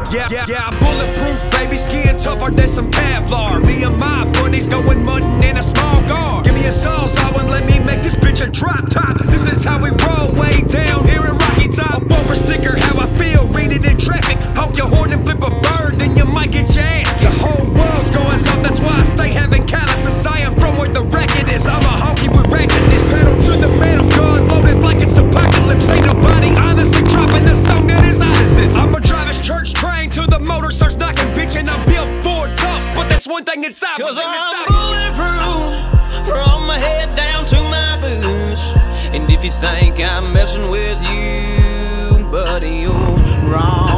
Yeah, I'm bulletproof, baby, skin tougher than some Kevlar. Me and my buddies going mudding in a small car. Give me a sawzall and let me make this bitch a drop top. This is how we roll way down here in Rocky Top. A bumper sticker, how I feel, read it in traffic. Honk your horn and flip a bird, then you might get your ass kicked. The whole world's going soft, that's why I stay having calluses. I am from where the racket is, I'm a honky with ratchetness. Pedal to the metal, gun loaded like it's the apocalypse. Ain't nobody honestly dropping the song that is honest. I'ma drive his church train till the motor starts knocking, bitch, and I'm built for tough, but that's one thing it's obvious. 'Cause I'm bulletproof from my head down to my boots. And if you think I'm messing with you, buddy, you're wrong.